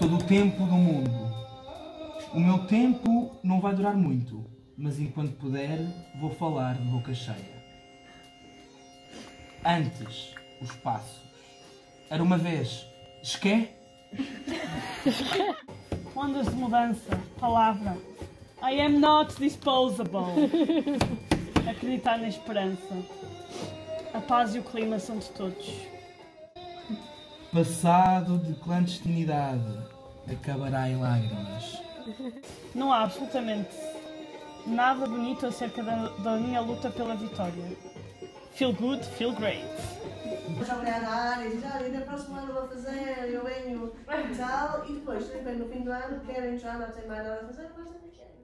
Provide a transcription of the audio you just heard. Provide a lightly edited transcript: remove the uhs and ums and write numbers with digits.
todo o tempo do mundo. O meu tempo não vai durar muito, mas enquanto puder, vou falar de boca cheia. Antes, os passos. Era uma vez, esqué? Ondas de mudança, palavra. I am not disposable. Acreditar na esperança. A paz e o clima são de todos. Passado de clandestinidade acabará em lágrimas. Não há absolutamente nada bonito acerca da minha luta pela vitória. Feel good, feel great. Já olhar na área e diz, olha, na próxima ano vou fazer, eu venho e tal, e depois, no fim do ano, querem já, não tem mais nada a fazer, mas não querem.